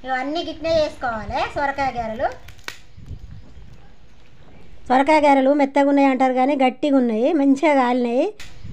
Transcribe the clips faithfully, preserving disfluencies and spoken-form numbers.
ఇవన్నీ గిట్నే చేసుకోవాలి. సొరకాయ గారెలు సొరకాయ గారెలు మెత్తగా ఉన్నాయి అంటారు కానీ గట్టిగా ఉన్నాయి, మంచిగా కాలినాయి.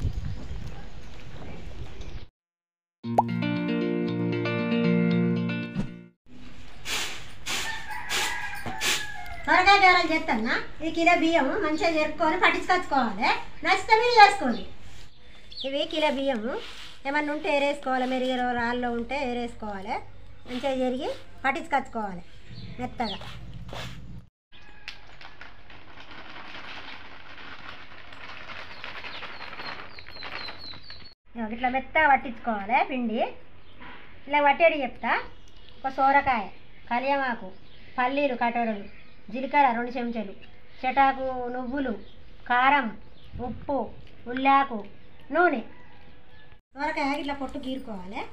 సొరకాయ గారెలు చేస్తానా, ఇది కిలో బియ్యం మంచిగా జరుపుకొని పట్టించుకొచ్చుకోవాలి. నచ్చితే మీరు చేసుకోండి. ఇవి కిలో బియ్యము ఏమన్నా ఉంటే ఏరేసుకోవాలి, మెరిగలో రాళ్ళలో ఉంటే ఏరేసుకోవాలి. మంచిగా జరిగి పట్టించుకొచ్చుకోవాలి మెత్తగా. ఇట్లా మెత్తగా పట్టించుకోవాలి పిండి. ఇలా పట్టేది చెప్తా. ఒక సోరకాయ, కలియమాకు, పల్లీలు కటోరలు, జీలకర్ర రెండు చెంచాలు, చెటాకు నువ్వులు, కారం, ఉప్పు, ఉల్లాకు, నూనె. సోరకాయ ఇట్లా పొట్టు గీరుకోవాలి.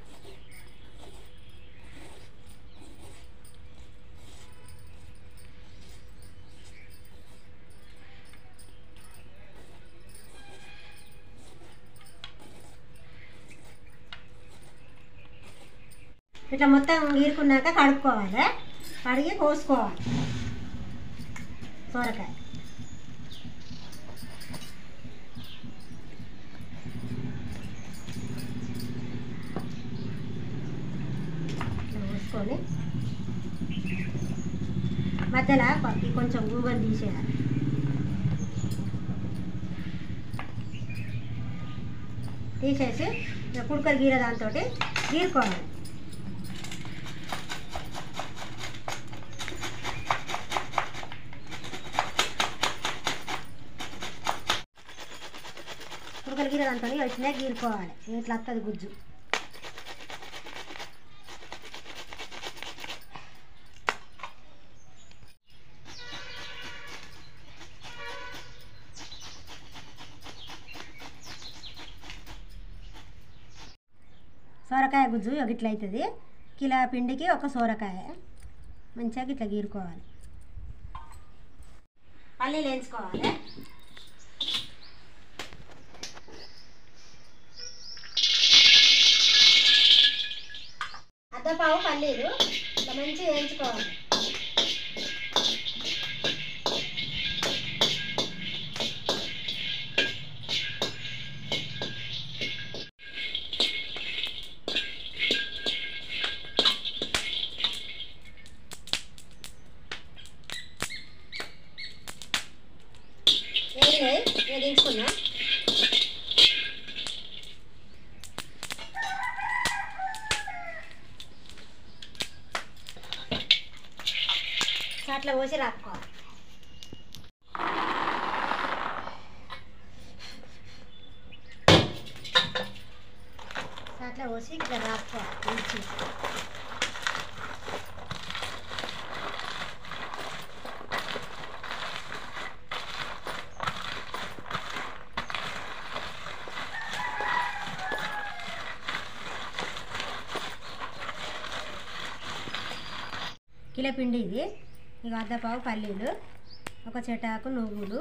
ఇట్లా మొత్తం గీరుకున్నాక కడుక్కోవాలి. కడిగి కోసుకోవాలి సోరకాయ. కోసుకొని మధ్యలో పత్తి కొంచెం గూగలు తీసేయాలి. తీసేసి కుడుకలు గీర దాంతో గీరుకోవాలి. కుడుకలు గీర దాంతో వచ్చినా గీరుకోవాలి. ఇట్లా వస్తుంది గుజ్జు. సొరకాయ గుజ్జు ఇట్లా అవుతుంది. కిలో పిండికి ఒక సొరకాయ మంచిగా ఇట్లా గీరుకోవాలి. పల్లీలు వేయించుకోవాలి. అద్దపావు పల్లీలు ఇట్లా మంచిగా వేయించుకోవాలి. వేయించుకున్నా. అట్లా పోసి రాసుకోవాలి. అట్లా పోసి ఇట్లా రాసుకోవాలి. కిలో పిండి ఇది. ఇక అద్దపావు పల్లీలు, ఒక చెటాకు నువ్వులు,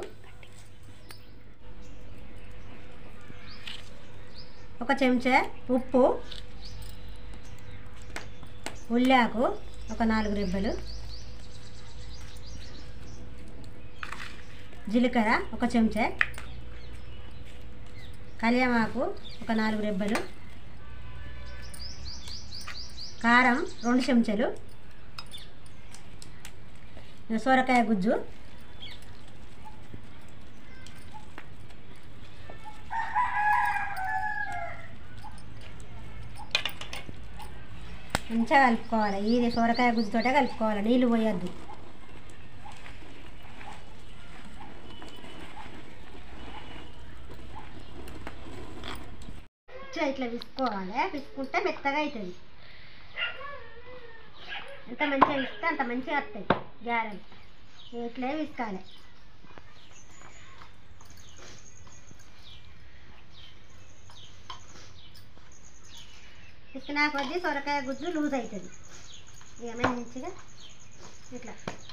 ఒక చెంచా ఉప్పు, ఉల్లాకు ఒక నాలుగు రెబ్బలు, జీలకర్ర ఒక చెంచా, కలియమాకు ఒక నాలుగు రెబ్బలు, కారం రెండు చెంచాలు, సొరకాయ గుజ్జు, మంచిగా కలుపుకోవాలి. ఇది సొరకాయ గుజ్జుతోటే కలుపుకోవాలి, నీళ్ళు పోయొద్దు. ఇట్లా విసుకోవాలి. విసుకుంటే మెత్తగా అవుతుంది. ఎంత మంచిగా విస్తే అంత మంచిగా వస్తాయి గారెలు. ఇట్లే విసుకాలి. విసికినా కొద్దీ సొరకాయ గుజ్జు లూజ్ అవుతుంది. ఇక మంచిగా ఇట్లా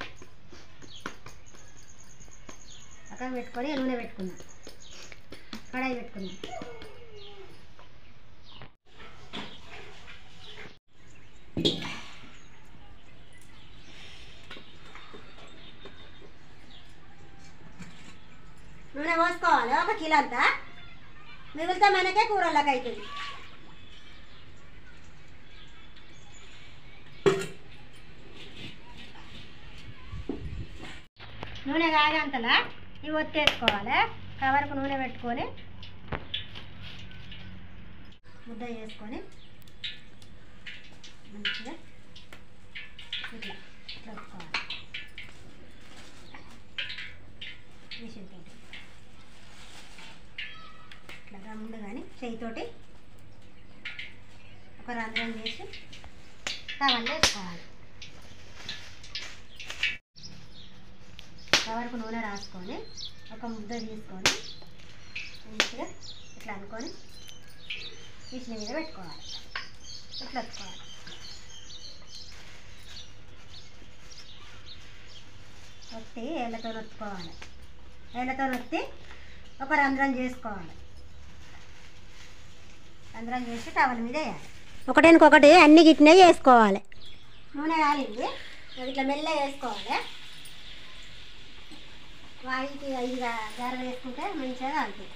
పక్కన పెట్టుకొని నూనె పెట్టుకున్నాం, కడాయి పెట్టుకున్నాం. కిలో అంతా, మిగిలితే మనకే కూరలకు అవుతుంది. నూనె కాగంతలా ఇవి ఒత్తేసుకోవాలి. కవర్కు నూనె పెట్టుకొని ముద్ద చేసుకొని మంచిగా ఇట్లా పెట్టుకోవాలి. మిషన్తో ఇట్లా రౌండ్ కానీ చేయితోటి ఒక రంధ్రం చేసి కవర్లో వేసుకోవాలి. కవర్కు నూనె రాసుకొని ఒక ముద్ద తీసుకొని మంచిగా ఇట్లా అనుకొని మిషన్ మీద పెట్టుకోవాలి. ఇట్లా పెట్టుకోవాలి. ఒత్తి ఏళ్ళతో నొత్తుకోవాలి. ఏళ్ళతో నొత్తి ఒక రంధ్రం చేసుకోవాలి. రంధ్రం చేసి టవల్ మీద వేయాలి. ఒకటేనికొకటి అన్ని గిట్నే వేసుకోవాలి. నూనె కాలింది, అది ఇట్లా మెల్ల వేసుకోవాలి. వాయికి ఐదు గారెలు వేసుకుంటే మంచిగా కాలుతుంది.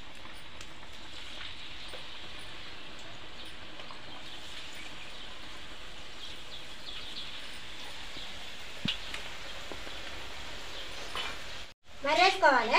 మరి వేసుకోవాలి.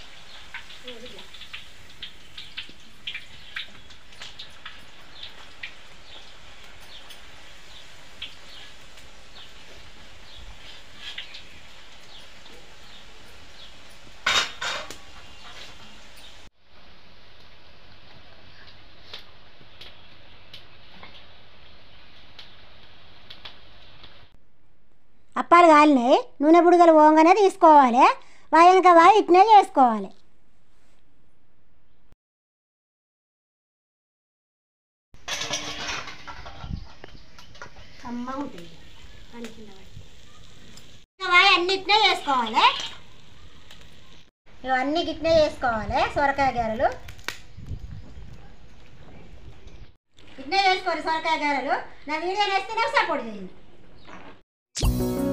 అప్పాలు కాలినాయి, నూనె బుడగలు పోగానే తీసుకోవాలి. వాయనక వాయి ఇట్నే చేసుకోవాలి. అమ్మ ఉంటుంది వాయి అన్నిటినే చేసుకోవాలి. ఇవన్నీ గిట్నే చేసుకోవాలి. సొరకాయ గారెలు ఇట్నే చేసుకోవాలి. సొరకాయ గారెలు నా వీడియో నేస్తే నాకు సపోర్ట్ చేయండి.